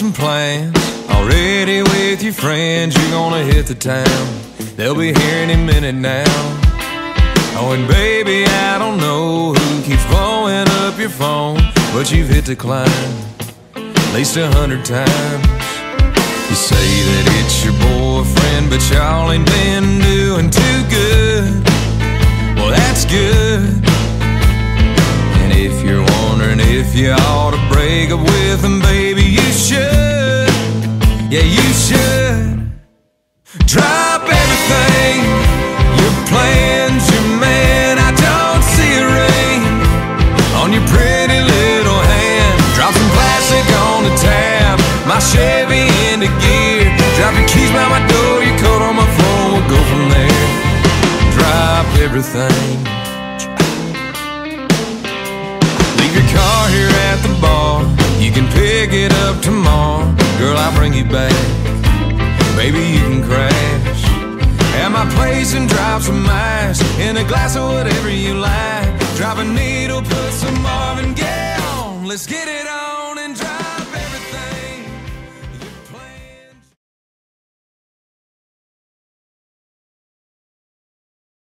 some plans already with your friends. You're gonna hit the town, they'll be here any minute now. Oh, and baby, I don't know who keeps blowing up your phone, but you've hit decline at least 100 times. You say that it's your boyfriend, but y'all ain't been doing too good. Well, that's good. And if you're wondering if you ought to break up with him, baby, you should. Yeah, you should. Drop everything, your plans, your man. I don't see a ring on your pretty little hand. Drop some plastic on the tab, my Chevy into gear. Drop your keys by my door, your coat on my floor, we'll go from there. Drop everything. Leave your car here at the bar, you can pick it up tomorrow. Girl, I'll bring you back, baby, you can crash at my place and drop some ice in a glass of whatever you like. Drop a needle, put some Marvin Gaye on, let's get it on.